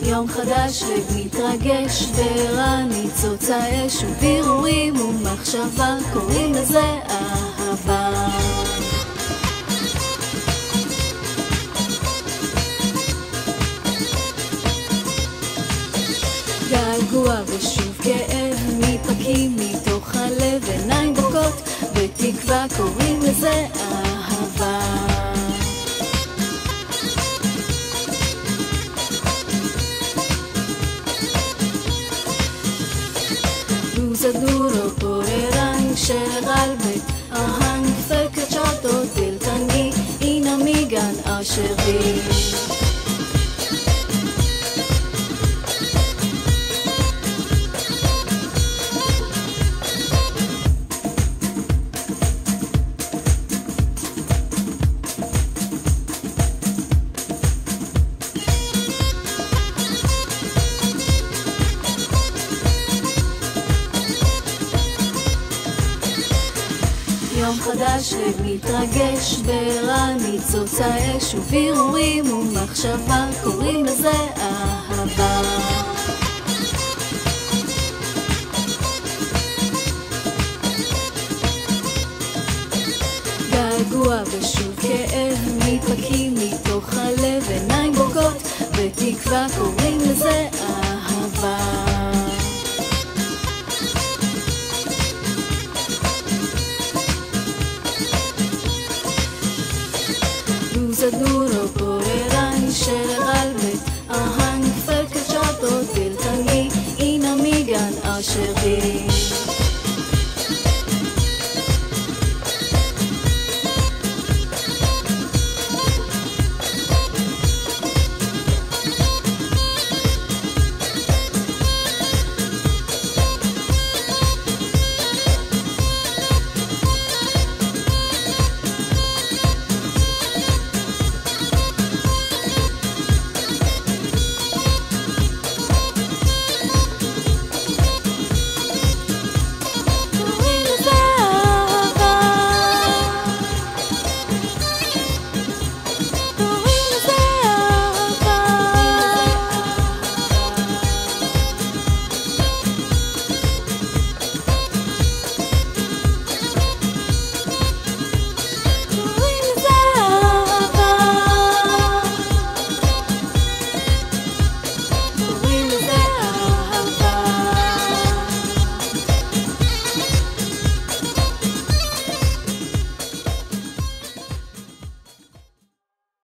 יום חדש ומתרגש בערה ניצוץ האש ובירורים ומחשבה קוראים לזה אהבה. געגוע ושוב כאב מתפקים מתוך הלב, עיניים בוקות ותקווה קוראים לזה אהבה. Luz duro por eran שרלבט אהן דפקת שעתו דלתני אינה מיגן אשר בי יום חדש ומתרגש בערה ניצוץ האש ובירורים ומחשבה קוראים לזה אהבה. געגוע ושוב כאב מתפקים מתוך הלב, עיניים בוקות ותקווה קוראים לזה אהבה. duro por eran שרלבט אהן דפקת שעתו דלתני אינה מיגן אשר בי